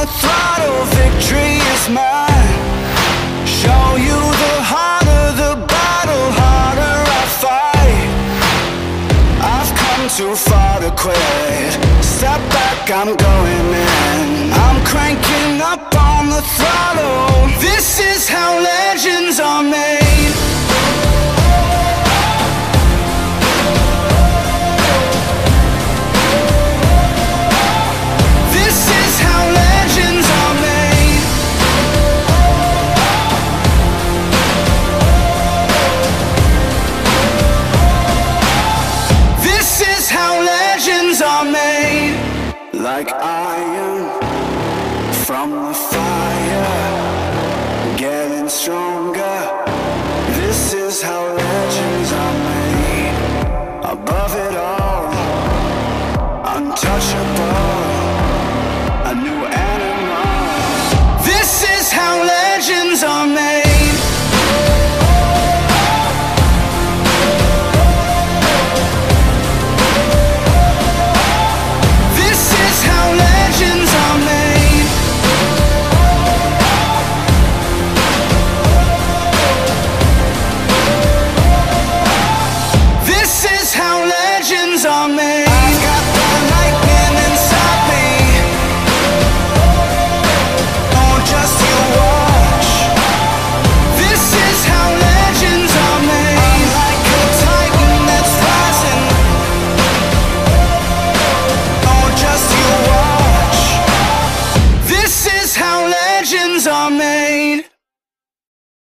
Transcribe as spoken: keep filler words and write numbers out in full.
throttle, victory is mine. Show you the harder the battle, harder I fight. I've come too far to quit. Step back, I'm going in. I'm cranking up on the throttle. This is how legends are made. This is how legends are made. This is how legends are made. Like iron from the fire, getting strong.